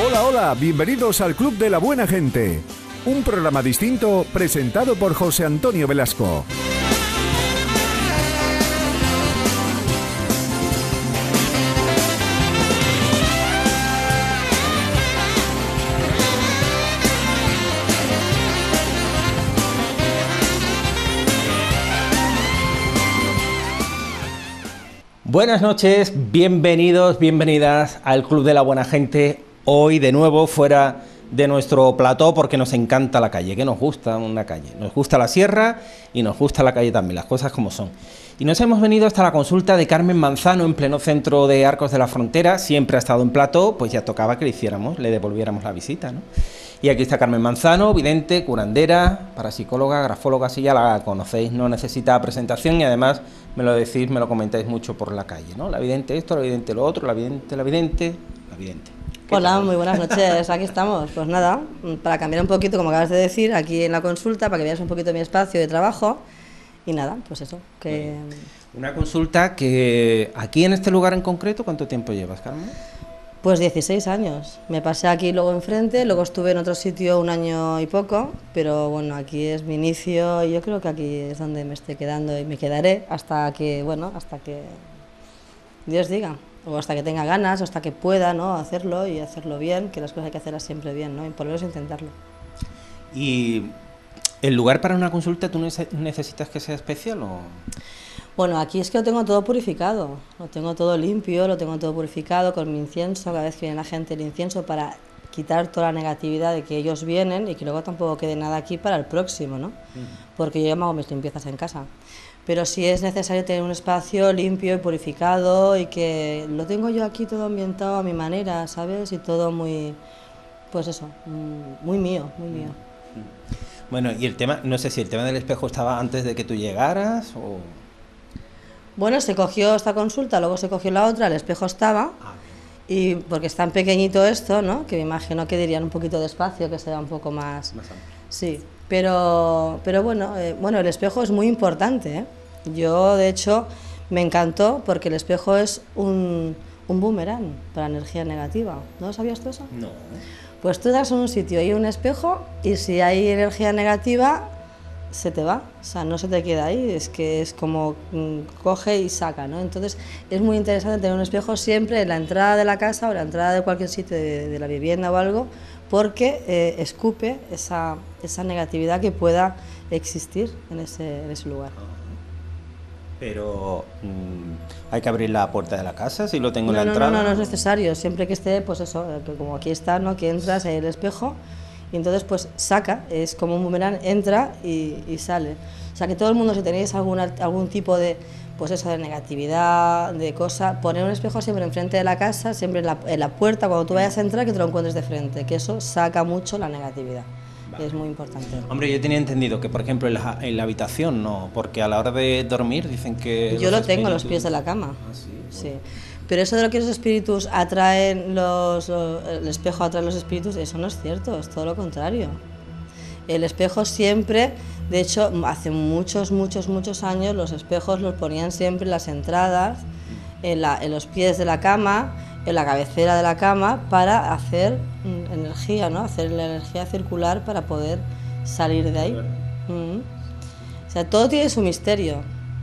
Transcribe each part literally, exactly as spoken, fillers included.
Hola, hola, bienvenidos al Club de la Buena Gente, un programa distinto presentado por José Antonio Velasco. Buenas noches, bienvenidos, bienvenidas al Club de la Buena Gente. Hoy de nuevo fuera de nuestro plató porque nos encanta la calle, que nos gusta una calle. Nos gusta la sierra y nos gusta la calle también, las cosas como son. Y nos hemos venido hasta la consulta de Carmen Manzano en pleno centro de Arcos de la Frontera. Siempre ha estado en plató, pues ya tocaba que le hiciéramos, le devolviéramos la visita, ¿no? Y aquí está Carmen Manzano, vidente, curandera, parapsicóloga, grafóloga, si ya la conocéis, no necesita presentación y además me lo decís, me lo comentáis mucho por la calle, ¿no? La vidente esto, la vidente lo otro, la vidente, la vidente, la vidente. Hola, tal? Muy buenas noches, aquí estamos. Pues nada, para cambiar un poquito, como acabas de decir, aquí en la consulta, para que veas un poquito mi espacio de trabajo y nada, pues eso. Que... Una consulta que aquí en este lugar en concreto, ¿cuánto tiempo llevas, Carmen? Pues dieciséis años. Me pasé aquí luego enfrente, luego estuve en otro sitio un año y poco, pero bueno, aquí es mi inicio y yo creo que aquí es donde me estoy quedando y me quedaré hasta que, bueno, hasta que Dios diga, o hasta que tenga ganas, o hasta que pueda, ¿no?, hacerlo y hacerlo bien, que las cosas hay que hacerlas siempre bien, ¿no?, y por lo menos intentarlo. ¿Y el lugar para una consulta tú necesitas que sea especial o...? Bueno, aquí es que lo tengo todo purificado, lo tengo todo limpio, lo tengo todo purificado con mi incienso, cada vez que viene la gente el incienso para quitar toda la negatividad de que ellos vienen y que luego tampoco quede nada aquí para el próximo, ¿no? Porque yo ya me hago mis limpiezas en casa. Pero sí es necesario tener un espacio limpio y purificado y que lo tengo yo aquí todo ambientado a mi manera, ¿sabes? Y todo muy, pues eso, muy mío, muy mío. Bueno, y el tema, no sé si el tema del espejo estaba antes de que tú llegaras o... Bueno, se cogió esta consulta, luego se cogió la otra, el espejo estaba, y porque es tan pequeñito esto, ¿no?, que me imagino que dirían un poquito de espacio, que sea un poco más... Más amplio. Sí, pero, pero bueno, eh, bueno, el espejo es muy importante, ¿eh? Yo, de hecho, me encantó porque el espejo es un, un boomerang para energía negativa. ¿No sabías tú eso? No. Pues tú das en un sitio y un espejo y si hay energía negativa, se te va, o sea, no se te queda ahí, es que es como mmm, coge y saca, ¿no? Entonces es muy interesante tener un espejo siempre en la entrada de la casa o en la entrada de cualquier sitio de, de la vivienda o algo, porque eh, escupe esa, esa negatividad que pueda existir en ese, en ese lugar. Pero mmm, hay que abrir la puerta de la casa si lo tengo no, en la no, entrada. No, no, no es necesario, siempre que esté, pues eso, que como aquí está, ¿no?, que entras en el espejo. Y entonces pues saca, es como un boomerang, entra y, y sale. O sea que todo el mundo, si tenéis alguna, algún tipo de, pues eso, de negatividad, de cosa, poner un espejo siempre enfrente de la casa, siempre en la, en la puerta, cuando tú vayas a entrar, que te lo encuentres de frente, que eso saca mucho la negatividad. Vale. Es muy importante. Hombre, yo tenía entendido que, por ejemplo, en la, en la habitación no, porque a la hora de dormir dicen que... Yo lo tengo en los pies de la cama. Ah, sí. Bueno. Sí. Pero eso de lo que los espíritus atraen, los, el espejo atrae los espíritus, eso no es cierto, es todo lo contrario. El espejo siempre, de hecho, hace muchos, muchos, muchos años, los espejos los ponían siempre en las entradas, en, la, en los pies de la cama, en la cabecera de la cama, para hacer energía, ¿no? Hacer la energía circular para poder salir de ahí. Mm-hmm. O sea, todo tiene su misterio.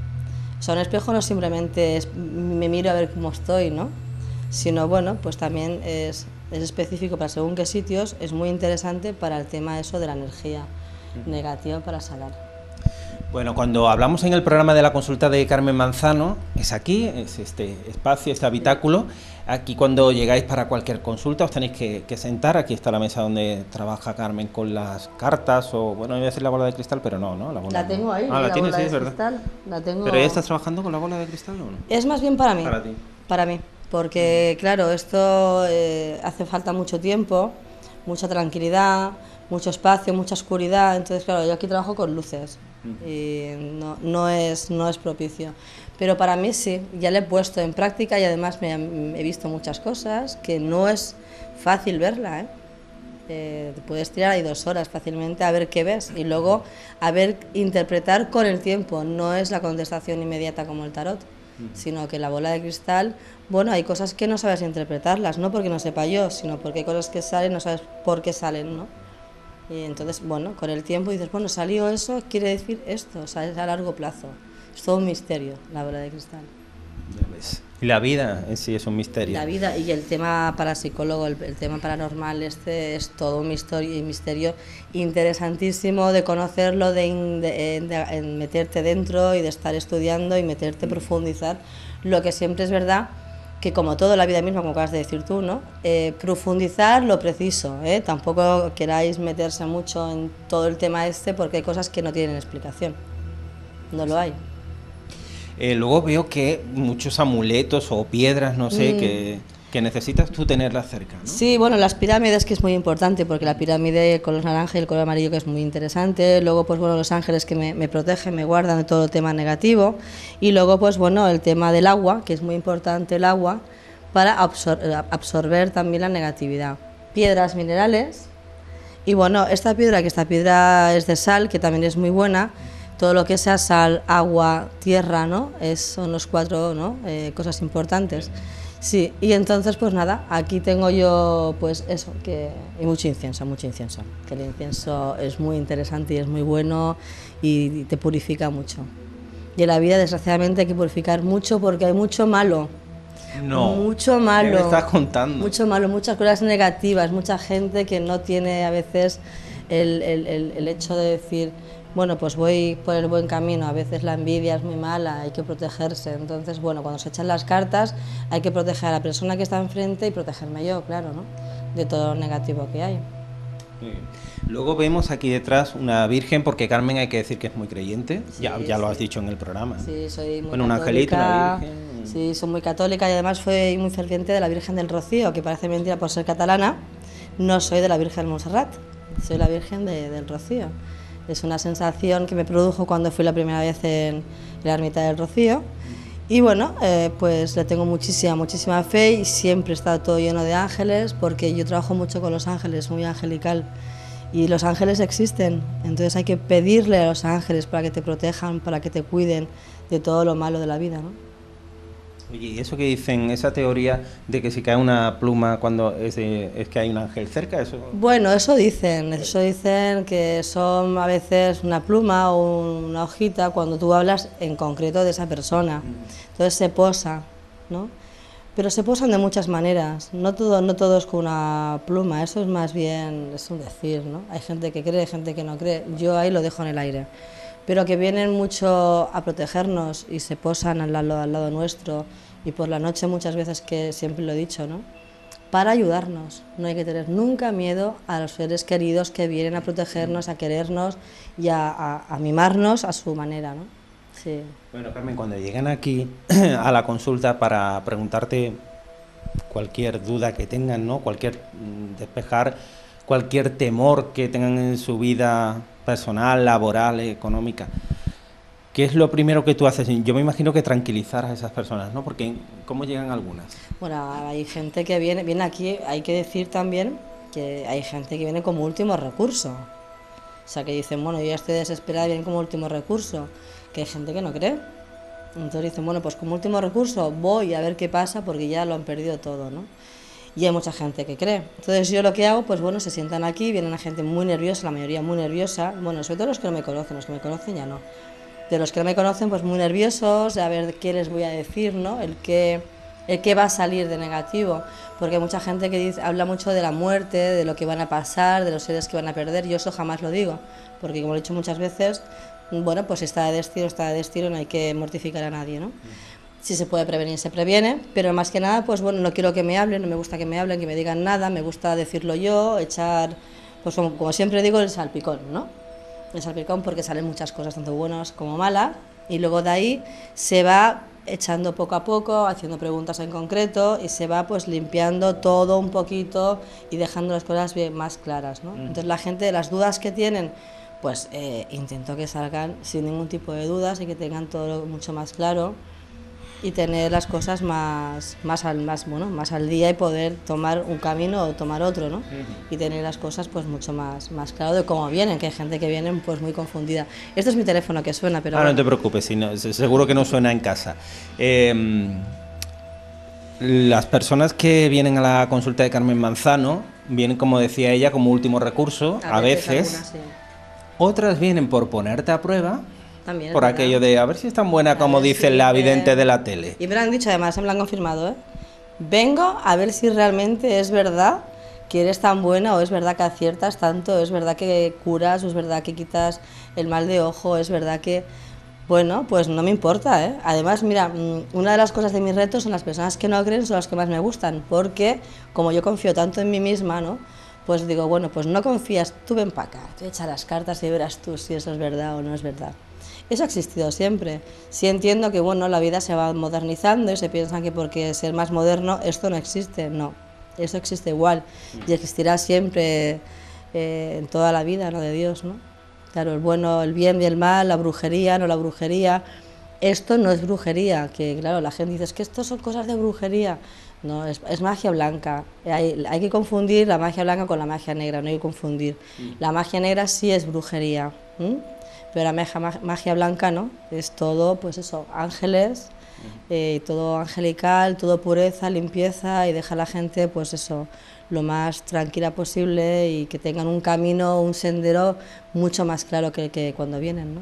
O sea, un espejo no simplemente es me miro a ver cómo estoy, ¿no?, sino, bueno, pues también es, es específico para según qué sitios, es muy interesante para el tema eso de la energía negativa para sanar. Bueno, cuando hablamos en el programa de la consulta de Carmen Manzano, es aquí, es este espacio, este habitáculo. Aquí cuando llegáis para cualquier consulta os tenéis que, que sentar. Aquí está la mesa donde trabaja Carmen con las cartas, o bueno, iba a decir la bola de cristal, pero no, ¿no? La, bola, la tengo ahí, ah, la, la tienes, bola sí, de es verdad. Cristal, la tengo... ¿Pero ya estás trabajando con la bola de cristal o no? Es más bien para mí, para ti. Para mí, porque claro, esto eh, hace falta mucho tiempo, mucha tranquilidad, mucho espacio, mucha oscuridad, entonces claro, yo aquí trabajo con luces y no, no, es, no es propicio. Pero para mí sí, ya le he puesto en práctica y además me, he visto muchas cosas que no es fácil verla, ¿eh? Eh, te puedes tirar ahí dos horas fácilmente a ver qué ves y luego a ver, interpretar con el tiempo, no es la contestación inmediata como el tarot. sino que la bola de cristal, bueno, hay cosas que no sabes interpretarlas, no porque no sepa yo, sino porque hay cosas que salen, no sabes por qué salen, ¿no? Y entonces, bueno, con el tiempo dices, bueno, salió eso, quiere decir esto, o sea, es a largo plazo. Es todo un misterio, la bola de cristal. Ya ves. Y la vida en sí es un misterio. La vida y el tema parapsicólogo, el, el tema paranormal, este es todo un misterio, un misterio interesantísimo de conocerlo, de, de, de, de meterte dentro y de estar estudiando y meterte, profundizar. Lo que siempre es verdad, que como todo la vida misma, como acabas de decir tú, ¿no? Eh, profundizar lo preciso, ¿eh? Tampoco queráis meterse mucho en todo el tema este porque hay cosas que no tienen explicación, no lo hay. Eh, luego veo que muchos amuletos o piedras, no sé, mm. que, que necesitas tú tenerlas cerca, ¿no? Sí, bueno, las pirámides, que es muy importante, porque la pirámide, el color naranja y el color amarillo, que es muy interesante. Luego, pues bueno, los ángeles que me, me protegen, me guardan de todo el tema negativo. Y luego, pues bueno, el tema del agua, que es muy importante el agua, para absor absorber también la negatividad. Piedras minerales. Y bueno, esta piedra, que esta piedra es de sal, que también es muy buena. Todo lo que sea sal, agua, tierra, ¿no? Es, son los cuatro, ¿no? eh, cosas importantes. Sí, y entonces pues nada, aquí tengo yo pues eso, que, y mucho incienso, mucho incienso, que el incienso es muy interesante y es muy bueno y, y te purifica mucho. Y en la vida desgraciadamente hay que purificar mucho porque hay mucho malo. No, mucho malo. ¿qué me estás contando? Mucho malo, muchas cosas negativas, mucha gente que no tiene a veces el, el, el, el hecho de decir, bueno, pues voy por el buen camino, a veces la envidia es muy mala, hay que protegerse. Entonces, bueno, cuando se echan las cartas hay que proteger a la persona que está enfrente y protegerme yo, claro, ¿no? De todo lo negativo que hay. Luego vemos aquí detrás una virgen, porque Carmen hay que decir que es muy creyente, sí, ya, ya sí. Lo has dicho en el programa. Sí, soy muy bueno, católica. Un angelito, una virgen. Sí, soy muy católica y además soy muy ferviente de la Virgen del Rocío, que parece mentira por ser catalana. No soy de la Virgen de Montserrat, soy la Virgen de, del Rocío. Es una sensación que me produjo cuando fui la primera vez en la ermita del Rocío. Y bueno, eh, pues le tengo muchísima, muchísima fe y siempre está todo lleno de ángeles, porque yo trabajo mucho con los ángeles, muy angelical. Y los ángeles existen, entonces hay que pedirle a los ángeles para que te protejan, para que te cuiden de todo lo malo de la vida, ¿no? Oye, ¿y eso que dicen, esa teoría de que si cae una pluma cuando es, de, es que hay un ángel cerca? Eso... Bueno, eso dicen, eso dicen que son a veces una pluma o una hojita cuando tú hablas en concreto de esa persona. Entonces se posa, ¿no? Pero se posan de muchas maneras, no todo, no todo es con una pluma, eso es más bien, es un decir, ¿no? Hay gente que cree, gente que no cree, yo ahí lo dejo en el aire. Pero que vienen mucho a protegernos y se posan al lado, al lado nuestro y por la noche muchas veces, que siempre lo he dicho, ¿no? Para ayudarnos, no hay que tener nunca miedo a los seres queridos que vienen a protegernos, a querernos y a, a, a mimarnos a su manera, ¿no? Sí. Bueno, Carmen, cuando llegan aquí a la consulta para preguntarte cualquier duda que tengan, ¿no? Cualquier despejar cualquier temor que tengan en su vida personal, laboral, económica, ¿qué es lo primero que tú haces? Yo me imagino que tranquilizar a esas personas, ¿no? Porque ¿cómo llegan algunas? Bueno, hay gente que viene, viene aquí, hay que decir también que hay gente que viene como último recurso. O sea, que dicen, bueno, yo ya estoy desesperada, vienen como último recurso. Que hay gente que no cree. Entonces dicen, bueno, pues como último recurso voy a ver qué pasa porque ya lo han perdido todo, ¿no? Y hay mucha gente que cree. Entonces yo lo que hago, pues bueno, se sientan aquí, vienen a gente muy nerviosa, la mayoría muy nerviosa, bueno, sobre todo los que no me conocen, los que me conocen ya no. De los que no me conocen, pues muy nerviosos, a ver qué les voy a decir, ¿no? El qué, el qué va a salir de negativo, porque hay mucha gente que dice, habla mucho de la muerte, de lo que van a pasar, de los seres que van a perder, yo eso jamás lo digo, porque como lo he dicho muchas veces, bueno, pues si está de destino, está de destino, no hay que mortificar a nadie, ¿no? Si se puede prevenir, se previene, pero más que nada, pues bueno, no quiero que me hablen, no me gusta que me hablen, que me digan nada, me gusta decirlo yo, echar, pues como, como siempre digo, el salpicón, ¿no? El salpicón, porque salen muchas cosas, tanto buenas como malas, y luego de ahí se va echando poco a poco, haciendo preguntas en concreto, y se va pues limpiando todo un poquito y dejando las cosas bien más claras, ¿no? Entonces la gente, las dudas que tienen, pues eh, intento que salgan sin ningún tipo de dudas y que tengan todo mucho más claro. y tener las cosas más, más, al, más, bueno, más al día y poder tomar un camino o tomar otro, ¿no? Uh-huh. Y tener las cosas pues mucho más, más claro de cómo vienen, que hay gente que viene pues muy confundida. Esto es mi teléfono que suena, pero... Ah, bueno. No te preocupes, si no, seguro que no suena en casa. Eh, las personas que vienen a la consulta de Carmen Manzano vienen, como decía ella, como último recurso, a, a veces. veces algunas, sí. Otras vienen por ponerte a prueba. También por verdad. Aquello de a ver si es tan buena como dice la vidente eh, de la tele. Y me lo han dicho, además, me lo han confirmado, ¿eh? Vengo a ver si realmente es verdad que eres tan buena, o es verdad que aciertas tanto, es verdad que curas, o es verdad que quitas el mal de ojo, es verdad que... Bueno, pues no me importa, ¿eh? Además, mira, una de las cosas de mis retos son las personas que no creen, son las que más me gustan, porque como yo confío tanto en mí misma, ¿no? Pues digo, bueno, pues no confías, tú ven para acá, tú echa las cartas y verás tú si eso es verdad o no es verdad. Eso ha existido siempre. Sí entiendo que bueno, la vida se va modernizando y se piensan que porque ser más moderno esto no existe. No, eso existe igual y existirá siempre eh, en toda la vida, ¿no? De Dios, ¿no? Claro, el bueno, el bien y el mal, la brujería, no la brujería. Esto no es brujería, que claro, la gente dice es que esto son cosas de brujería. No, es, es magia blanca. Hay, hay que confundir la magia blanca con la magia negra, no hay que confundir. La magia negra sí es brujería. ¿Mm? Pero la magia, magia blanca no, es todo, pues eso, ángeles, eh, todo angelical, todo pureza, limpieza y deja a la gente, pues eso, lo más tranquila posible y que tengan un camino, un sendero mucho más claro que, que cuando vienen, ¿no?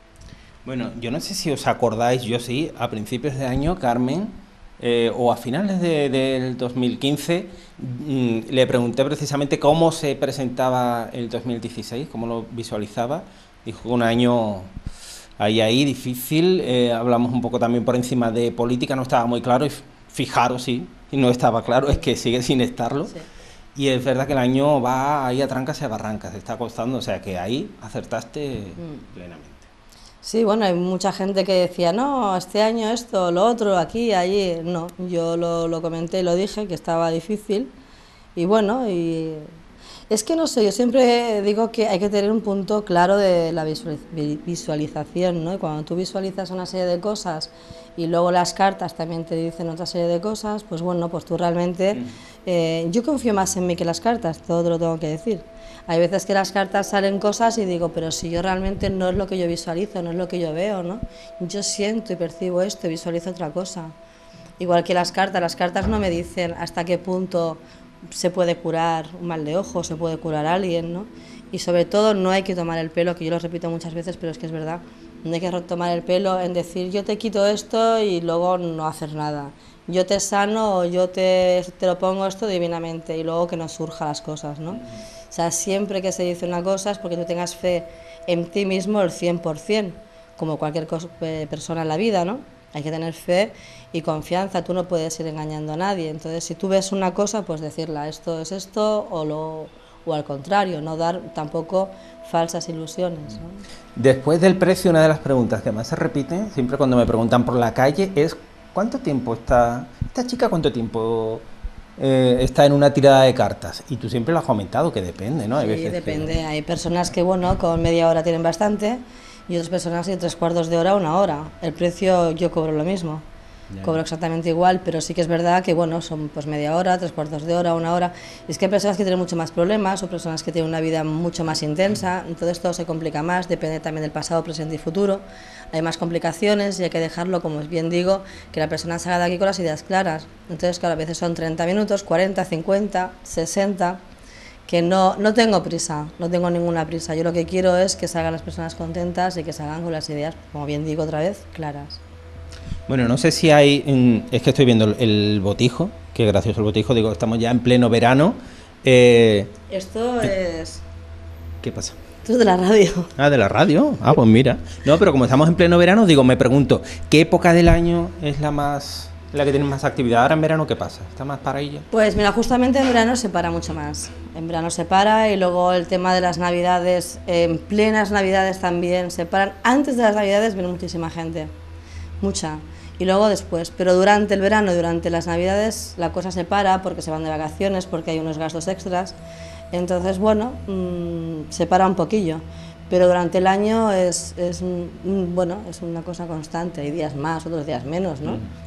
Bueno, yo no sé si os acordáis, yo sí, a principios de año, Carmen, eh, o a finales de, del dos mil quince, mmm, le pregunté precisamente cómo se presentaba el dos mil dieciséis, cómo lo visualizaba. Dijo un año ahí, ahí, difícil, eh, hablamos un poco también por encima de política, no estaba muy claro, y fijaros, sí, y no estaba claro, es que sigue sin estarlo, sí. Y es verdad que el año va ahí a trancas y a barrancas, está costando, o sea que ahí acertaste mm. plenamente. Sí, bueno, hay mucha gente que decía, no, este año esto, lo otro, aquí, allí, no, yo lo, lo comenté y lo dije, que estaba difícil, y bueno, y... Es que no sé, yo siempre digo que hay que tener un punto claro de la visualización, ¿no? Y cuando tú visualizas una serie de cosas y luego las cartas también te dicen otra serie de cosas, pues bueno, pues tú realmente... Eh, yo confío más en mí que las cartas, todo te lo tengo que decir. Hay veces que las cartas salen cosas y digo, pero si yo realmente no es lo que yo visualizo, no es lo que yo veo, ¿no? Yo siento y percibo esto y visualizo otra cosa. Igual que las cartas, las cartas no me dicen hasta qué punto... se puede curar un mal de ojo, se puede curar a alguien, ¿no? Y sobre todo no hay que tomar el pelo, que yo lo repito muchas veces, pero es que es verdad, no hay que tomar el pelo en decir yo te quito esto y luego no hacer nada, yo te sano o yo te, te lo pongo esto divinamente y luego que no surjan las cosas, ¿no? O sea, siempre que se dice una cosa es porque tú tengas fe en ti mismo el cien por ciento, como cualquier cosa, persona en la vida, ¿no? Hay que tener fe y confianza, tú no puedes ir engañando a nadie. Entonces, si tú ves una cosa, pues decirla, esto es esto, o, lo, o al contrario, no dar tampoco falsas ilusiones, ¿no? Después del precio, una de las preguntas que más se repite, siempre cuando me preguntan por la calle, es ¿cuánto tiempo está, esta chica cuánto tiempo eh, está en una tirada de cartas? Y tú siempre lo has comentado, que depende, ¿no? Hay sí, veces depende. Que... Hay personas que, bueno, con media hora tienen bastante, y otras personas y tres cuartos de hora, una hora. El precio yo cobro lo mismo, yeah. Cobro exactamente igual, pero sí que es verdad que bueno, son pues media hora, tres cuartos de hora, una hora. Y es que hay personas que tienen mucho más problemas o personas que tienen una vida mucho más intensa, entonces todo se complica más, depende también del pasado, presente y futuro. Hay más complicaciones y hay que dejarlo, como bien digo, que la persona salga de aquí con las ideas claras. Entonces, claro, a veces son treinta minutos, cuarenta, cincuenta, sesenta... que no, no tengo prisa, no tengo ninguna prisa. Yo lo que quiero es que salgan las personas contentas y que salgan con las ideas, como bien digo otra vez, claras. Bueno, no sé si hay, es que estoy viendo el botijo, qué gracioso el botijo, digo, estamos ya en pleno verano. Eh, Esto eh, es... ¿Qué pasa? Esto es de la radio. Ah, de la radio, ah, pues mira. No, pero como estamos en pleno verano, digo, me pregunto, ¿qué época del año es la más... la que tiene más actividad? Ahora en verano, ¿qué pasa? ¿Está más para ella? Pues mira, justamente en verano se para mucho más. En verano se para y luego el tema de las navidades, en plenas navidades también se paran. Antes de las navidades viene muchísima gente, mucha. Y luego después, pero durante el verano y durante las navidades la cosa se para porque se van de vacaciones, porque hay unos gastos extras. Entonces, bueno, mmm, se para un poquillo. Pero durante el año es, es, bueno, es una cosa constante. Hay días más, otros días menos, ¿no? Mm.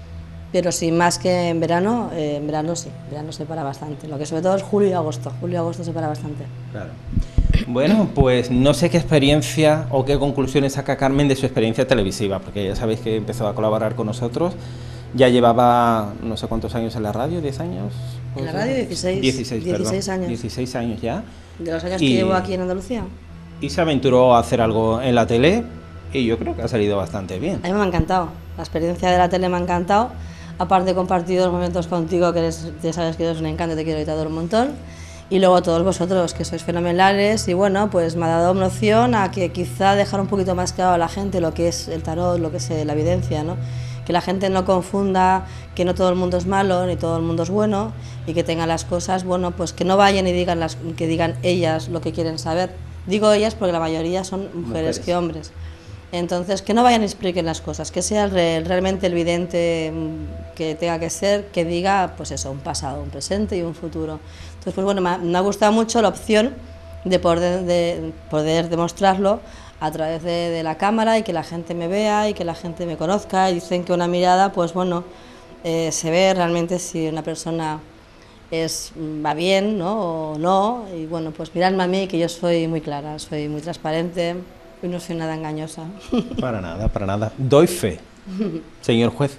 Pero sí, más que en verano, eh, en verano sí, en verano se para bastante. Lo que sobre todo es julio y agosto. Julio y agosto se para bastante. Claro. Bueno, pues no sé qué experiencia o qué conclusiones saca Carmen de su experiencia televisiva, porque ya sabéis que empezó a colaborar con nosotros. Ya llevaba no sé cuántos años en la radio, ¿diez años? En la radio dieciséis. dieciséis, dieciséis años. dieciséis años ya. De los años y, que llevo aquí en Andalucía. Y se aventuró a hacer algo en la tele y yo creo que ha salido bastante bien. A mí me ha encantado. La experiencia de la tele me ha encantado. Aparte he compartido los momentos contigo, que eres, ya sabes que eres un encanto, te quiero y te adoro un montón. Y luego todos vosotros, que sois fenomenales. Y bueno, pues me ha dado una opción a que quizá dejar un poquito más claro a la gente lo que es el tarot, lo que es la evidencia, ¿no? Que la gente no confunda que no todo el mundo es malo ni todo el mundo es bueno, y que tengan las cosas, bueno, pues que no vayan y digan las, que digan ellas lo que quieren saber. Digo ellas porque la mayoría son mujeres, mujeres. que hombres. Entonces, que no vayan y expliquen las cosas, que sea el, realmente el vidente que tenga que ser, que diga, pues eso, un pasado, un presente y un futuro. Entonces, pues bueno, me ha, me ha gustado mucho la opción de poder, de poder demostrarlo a través de, de la cámara y que la gente me vea y que la gente me conozca. Y dicen que una mirada, pues bueno, eh, se ve realmente si una persona es, va bien, ¿no? O no. Y bueno, pues miradme a mí, que yo soy muy clara, soy muy transparente y no soy nada engañosa. Para nada, para nada. Doy fe, señor juez.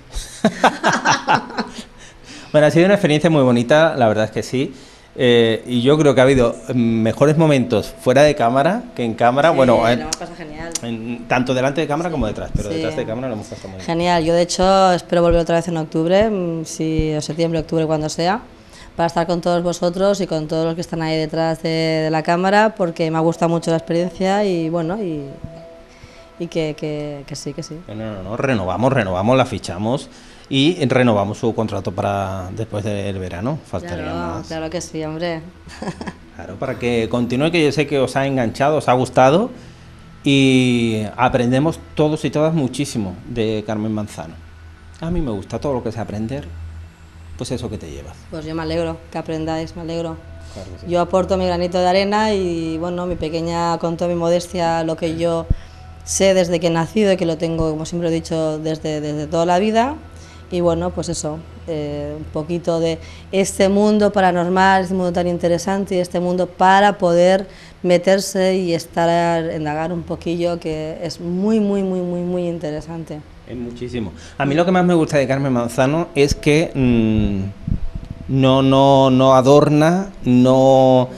Bueno, ha sido una experiencia muy bonita, la verdad es que sí. Eh, y yo creo que ha habido mejores momentos fuera de cámara que en cámara. Sí, bueno, lo en, hemos pasado genial. En, tanto delante de cámara sí, como detrás, pero sí. Detrás de cámara lo hemos pasado muy bien. Genial, yo de hecho espero volver otra vez en octubre, si o septiembre, octubre, cuando sea, para estar con todos vosotros y con todos los que están ahí detrás de, de la cámara, porque me ha gustado mucho la experiencia y bueno, y, y que, que, que sí, que sí. No, no, no, renovamos, renovamos, la fichamos. Y renovamos su contrato para después del verano. Faltaría claro, más. Claro que sí, hombre. Claro, para que continúe, que yo sé que os ha enganchado, os ha gustado y aprendemos todos y todas muchísimo de Carmen Manzano. A mí me gusta todo lo que es aprender, pues eso que te llevas. Pues yo me alegro que aprendáis, me alegro. Claro que sí. Yo aporto mi granito de arena y bueno, mi pequeña, con toda mi modestia, lo que yo sé desde que he nacido y que lo tengo, como siempre he dicho, desde, desde toda la vida. Y bueno, pues eso, eh, un poquito de este mundo paranormal, este mundo tan interesante y este mundo para poder meterse y estar, indagar un poquillo, que es muy, muy, muy, muy, muy interesante. Es muchísimo. A mí lo que más me gusta de Carmen Manzano es que mmm, no, no, no adorna, no,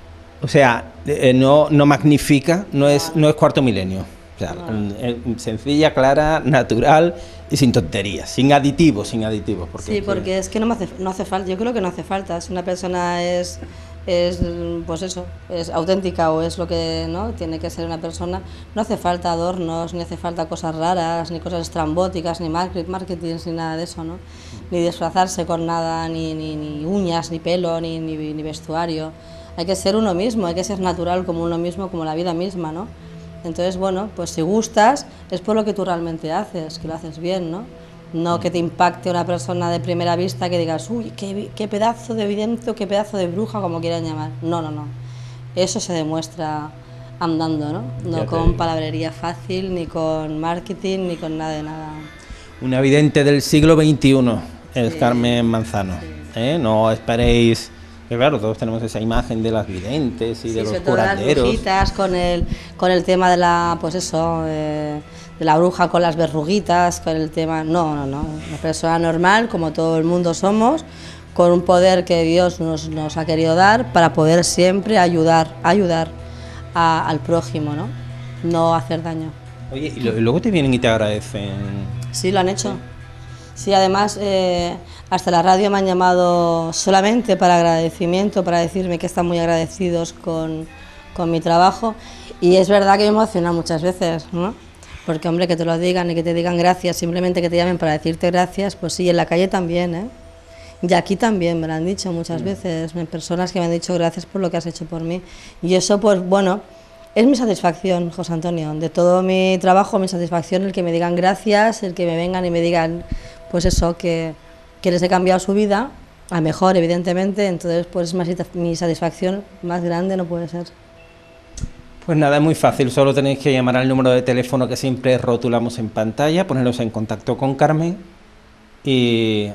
o sea, eh, no, no magnifica, no es, no es cuarto milenio. O sea, no. Sencilla, clara, natural y sin tonterías, sin aditivos, sin aditivos. Porque sí, porque que... es que no, me hace, no hace falta, yo creo que no hace falta. Si una persona es, es, pues eso, es auténtica o es lo que no tiene que ser una persona, no hace falta adornos, ni hace falta cosas raras, ni cosas estrambóticas, ni marketing, ni nada de eso, ¿no? Ni disfrazarse con nada, ni, ni, ni uñas, ni pelo, ni, ni, ni vestuario. Hay que ser uno mismo, hay que ser natural como uno mismo, como la vida misma, ¿no? Entonces, bueno, pues si gustas, es por lo que tú realmente haces, que lo haces bien, ¿no? No que te impacte una persona de primera vista que digas, uy, qué, qué pedazo de vidente o qué pedazo de bruja, como quieran llamar. No, no, no. Eso se demuestra andando, ¿no? No con palabrería fácil, ni con marketing, ni con nada de nada. Una vidente del siglo veintiuno es sí. Carmen Manzano. Sí. ¿Eh? No esperéis... Que claro, todos tenemos esa imagen de las videntes y sí, de los curanderos. Las brujitas con el, con el tema de la, pues eso, eh, de la bruja con las verruguitas, con el tema... No, no, no. Una persona normal, como todo el mundo somos, con un poder que Dios nos, nos ha querido dar para poder siempre ayudar, ayudar a, al prójimo, ¿no? No hacer daño. Oye, y, lo, y luego te vienen y te agradecen. Sí, lo han hecho. Sí. Sí, además, eh, hasta la radio me han llamado solamente para agradecimiento, para decirme que están muy agradecidos con, con mi trabajo. Y es verdad que me emociona muchas veces, ¿no? Porque, hombre, que te lo digan y que te digan gracias, simplemente que te llamen para decirte gracias, pues sí, en la calle también, ¿eh? Y aquí también me lo han dicho muchas veces, personas que me han dicho gracias por lo que has hecho por mí. Y eso, pues, bueno, es mi satisfacción, José Antonio, de todo mi trabajo, mi satisfacción, el que me digan gracias, el que me vengan y me digan... pues eso, que, que les he cambiado su vida, a mejor, evidentemente, entonces pues mi satisfacción más grande no puede ser. Pues nada, es muy fácil, solo tenéis que llamar al número de teléfono que siempre rotulamos en pantalla, poneros en contacto con Carmen y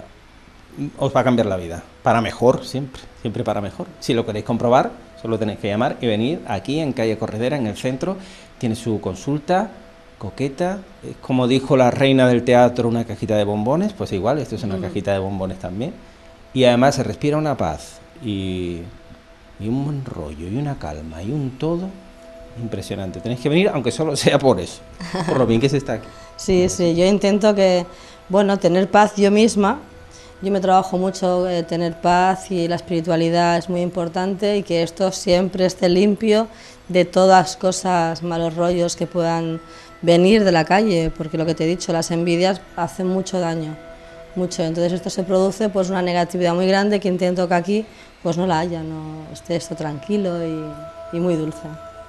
os va a cambiar la vida. Para mejor, siempre, siempre para mejor. Si lo queréis comprobar, solo tenéis que llamar y venir aquí en calle Corredera, en el centro. Tiene su consulta, coqueta. Es como dijo la reina del teatro, una cajita de bombones. Pues igual, esto es una mm. cajita de bombones también. Y además se respira una paz y, y un buen rollo y una calma y un todo impresionante. Tenéis que venir, aunque solo sea por eso, por lo bien que se está aquí. Sí, sí, yo intento que, bueno, tener paz yo misma. Yo me trabajo mucho eh, tener paz, y la espiritualidad es muy importante, y que esto siempre esté limpio de todas cosas, malos rollos que puedan venir de la calle, porque lo que te he dicho, las envidias hacen mucho daño, mucho. Entonces esto se produce pues una negatividad muy grande, que intento que aquí pues no la haya, no esté esto tranquilo y, y muy dulce.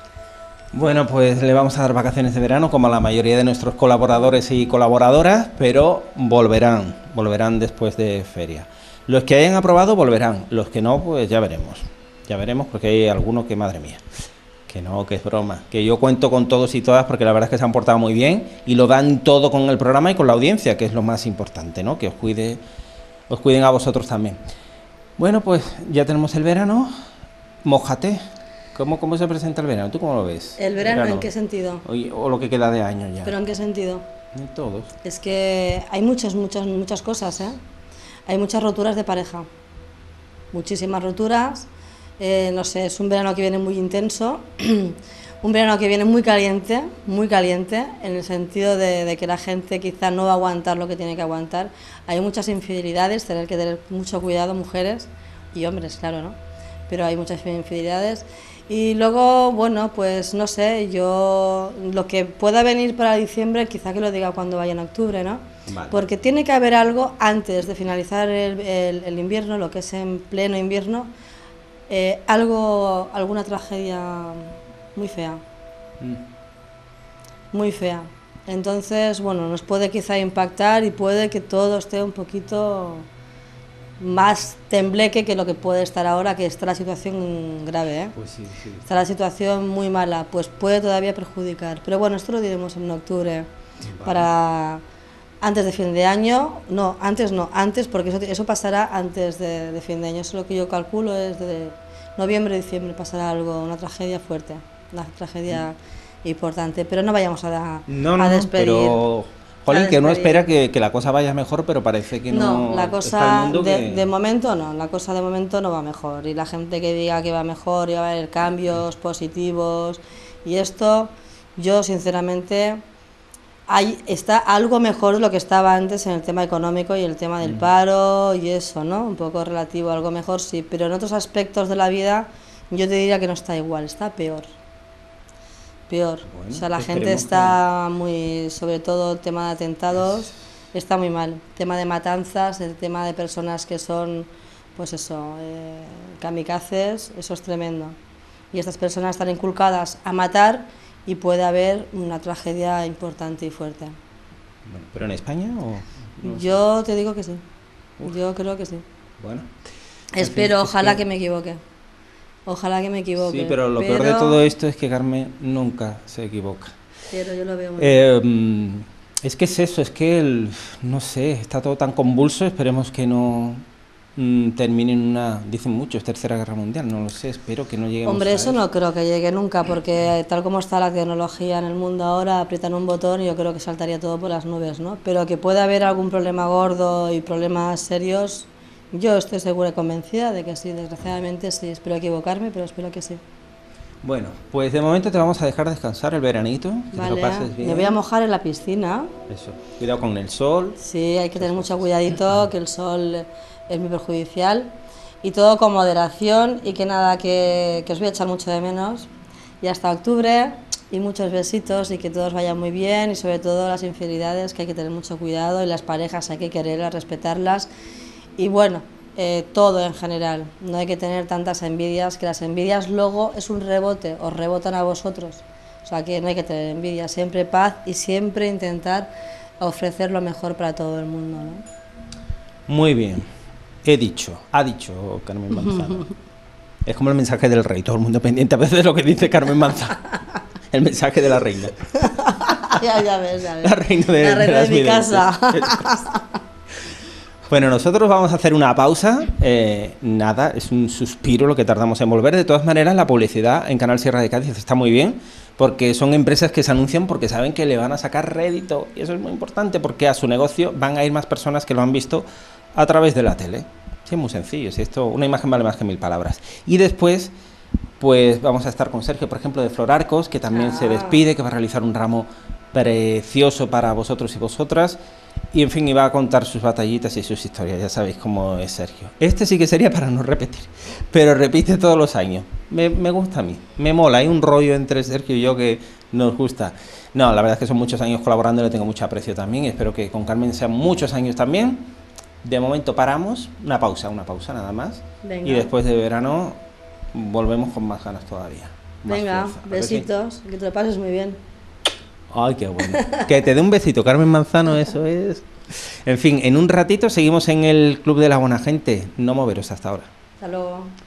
Bueno, pues le vamos a dar vacaciones de verano, como a la mayoría de nuestros colaboradores y colaboradoras, pero volverán, volverán después de feria. Los que hayan aprobado volverán, los que no, pues ya veremos, ya veremos, porque hay algunos que, madre mía, que no, que es broma, que yo cuento con todos y todas, porque la verdad es que se han portado muy bien y lo dan todo con el programa y con la audiencia, que es lo más importante, ¿no? Que os cuide, os cuiden a vosotros también. Bueno, pues ya tenemos el verano, mójate. ¿Cómo, ¿Cómo se presenta el verano? ¿Tú cómo lo ves? ¿El verano, verano. en qué sentido? O, o lo que queda de año ya. ¿Pero en qué sentido? En todos. Es que hay muchas, muchas, muchas cosas, ¿eh? Hay muchas roturas de pareja. Muchísimas roturas. Eh, no sé, es un verano que viene muy intenso. Un verano que viene muy caliente, muy caliente, en el sentido de, de que la gente quizá no va a aguantar lo que tiene que aguantar. Hay muchas infidelidades, tener que tener mucho cuidado, mujeres y hombres, claro, ¿no? Pero hay muchas infidelidades. Y luego, bueno, pues no sé, yo lo que pueda venir para diciembre, quizá que lo diga cuando vaya en octubre, ¿no? Vale. Porque tiene que haber algo antes de finalizar el, el, el invierno, lo que es en pleno invierno, eh, algo, alguna tragedia muy fea, mm. muy fea. Entonces, bueno, nos puede quizá impactar y puede que todo esté un poquito más tembleque que lo que puede estar ahora, que está la situación grave, ¿eh? Pues sí, sí. Está la situación muy mala, pues puede todavía perjudicar. Pero bueno, esto lo diremos en octubre, vale. Para antes de fin de año, no, antes no, antes, porque eso, eso pasará antes de, de fin de año. Eso es lo que yo calculo, es de noviembre, diciembre pasará algo, una tragedia fuerte, una tragedia mm. importante. Pero no vayamos a, no, no, a despedir. Pero... Jolín, que uno espera que, que la cosa vaya mejor, pero parece que no. No, la cosa de, que... de momento no, la cosa de momento no va mejor. Y la gente que diga que va mejor y va a haber cambios positivos y esto, yo sinceramente, hay, está algo mejor de lo que estaba antes en el tema económico y el tema del paro y eso, ¿no? Un poco relativo, algo mejor sí, pero en otros aspectos de la vida yo te diría que no está igual, está peor. Peor, bueno, o sea, la gente está que... muy, sobre todo el tema de atentados, está muy mal, el tema de matanzas, el tema de personas que son, pues eso, eh, kamikazes, eso es tremendo. Y estas personas están inculcadas a matar y puede haber una tragedia importante y fuerte. Bueno, ¿pero en España o...? No Yo sé. Te digo que sí, Uf. Yo creo que sí. Bueno. Espero, fin, ojalá que... que me equivoque. Ojalá que me equivoque. Sí, pero lo pero... peor de todo esto es que Carmen nunca se equivoca. Pero yo lo veo muy eh, bien. Es que es eso, es que, el, no sé, está todo tan convulso, esperemos que no mm, termine en una, dicen muchos, tercera guerra mundial, no lo sé, espero que no lleguemos Hombre, a eso, eso no creo que llegue nunca, porque tal como está la tecnología en el mundo ahora, aprietan un botón y yo creo que saltaría todo por las nubes, ¿no? Pero que pueda haber algún problema gordo y problemas serios... Yo estoy segura y convencida de que sí, desgraciadamente sí, espero equivocarme, pero espero que sí. Bueno, pues de momento te vamos a dejar descansar el veranito, que vale, te lo pases bien. Me voy a mojar en la piscina. Eso, cuidado con el sol. Sí, hay que tener mucho cuidadito, que el sol es muy perjudicial. Y todo con moderación y que nada, que, que os voy a echar mucho de menos. Y hasta octubre, y muchos besitos y que todos vayan muy bien y sobre todo las infidelidades, que hay que tener mucho cuidado y las parejas hay que quererlas, respetarlas. Y bueno, eh, todo en general, no hay que tener tantas envidias, que las envidias luego es un rebote, os rebotan a vosotros, o sea que no hay que tener envidia, siempre paz y siempre intentar ofrecer lo mejor para todo el mundo, ¿no? Muy bien, he dicho, ha dicho Carmen Manzano, es como el mensaje del rey, todo el mundo pendiente a veces de lo que dice Carmen Manzano, el mensaje de la reina. ya, ya ves, ya ves. La reina de, la reina de, de mi casa. Bueno, nosotros vamos a hacer una pausa. Eh, nada, es un suspiro lo que tardamos en volver. De todas maneras, la publicidad en Canal Sierra de Cádiz está muy bien, porque son empresas que se anuncian porque saben que le van a sacar rédito. Y eso es muy importante, porque a su negocio van a ir más personas que lo han visto a través de la tele. Sí, es muy sencillo. Si esto, una imagen vale más que mil palabras. Y después, pues vamos a estar con Sergio, por ejemplo, de Florarcos, que también ah. se despide, que va a realizar un ramo precioso para vosotros y vosotras. Y en fin, iba a contar sus batallitas y sus historias. Ya sabéis cómo es Sergio. Este sí que sería para no repetir, pero repite todos los años. Me, me gusta a mí, me mola. Hay un rollo entre Sergio y yo que nos gusta. No, la verdad es que son muchos años colaborando y le tengo mucho aprecio también. Espero que con Carmen sean muchos años también. De momento paramos, una pausa, una pausa nada más. Venga. Y después de verano volvemos con más ganas todavía. Más Venga, fuerza. Besitos, que te lo pases muy bien. Ay, qué bueno. Que te dé un besito, Carmen Manzano, eso es. En fin, en un ratito seguimos en el Club de la Buena Gente. No moveros hasta ahora. Hasta luego.